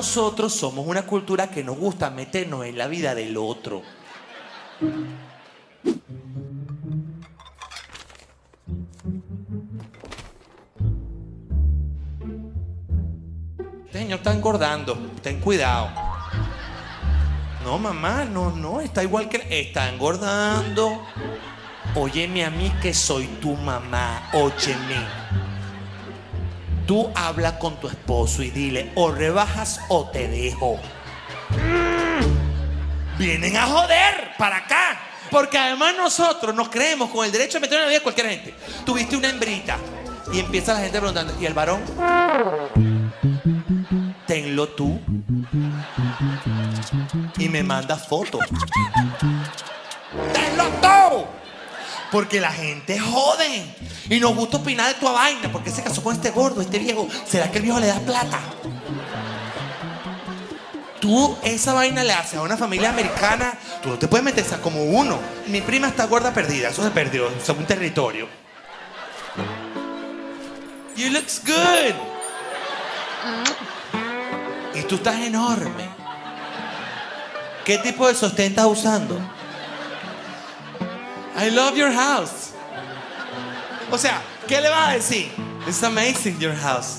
nosotros somos una cultura que nos gusta meternos en la vida del otro. Este señor está engordando, ten cuidado. No, mamá, no, está igual que... Está engordando. Óyeme a mí que soy tu mamá, óyeme. Tú habla con tu esposo y dile, o rebajas o te dejo. Vienen a joder para acá. Porque además nosotros nos creemos con el derecho de meter en la vida de cualquier gente. Tuviste una hembrita y empieza la gente preguntando, ¿y el varón? Tenlo tú. Y me manda fotos. ¡Tenlo tú! Porque la gente jode. Y nos gusta opinar de tu vaina. ¿Por qué se casó con este gordo, este viejo? ¿Será que el viejo le da plata? Tú esa vaina le haces a una familia americana. Tú no te puedes meter como uno. Mi prima está gorda perdida. Eso se perdió. Es un territorio. You looks good. Y tú estás enorme. ¿Qué tipo de sostén estás usando? I love your house. O sea, ¿qué le vas a decir? It's amazing your house.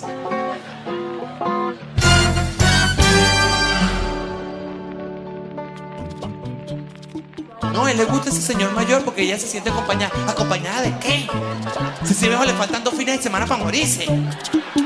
No, a él le gusta ese señor mayor porque ella se siente acompañada. ¿Acompañada de qué? Si ese viejo le faltan 2 fines de semana para morirse.